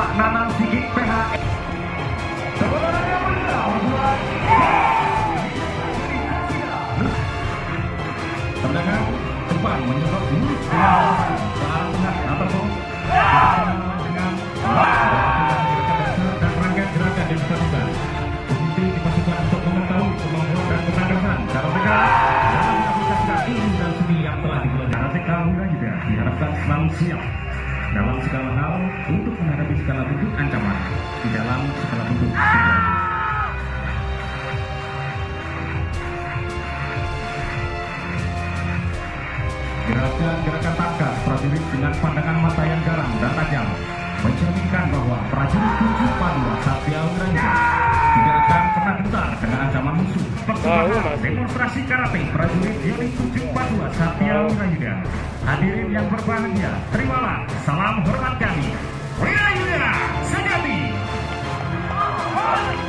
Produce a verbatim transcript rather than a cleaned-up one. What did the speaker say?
Pak Nanang Sigit P H S. Sebenarnya benar buat tendangan depan menyerot lurus ke arah tengah atas bawah dengan dan rangkaian gerakan yang dilakukan. Posisi dipastikan untuk mengetahui kemampuan dan ketangkasan cara mereka dalam mengaplikasikan ilmu dan seni yang telah dipelajari. Karateka Wirayuda diharapkan selalu siap dalam segala hal untuk menghadapi segala bentuk ancaman di dalam segala bentuk situasi. Gerakan-gerakan tangkas prajurit dengan pandangan mata yang garang dan tajam mencerminkan bahwa prajurit tujuh Padua Satya Wirayuda tidak akan pernah gentar dengan ancaman musuh. Persembahan demonstrasi karate prajurit Yeli tujuh Padua Satya Wirayuda. Hadirin yang berbahagia, terimalah salam hormat kami. Wirayuda sejati.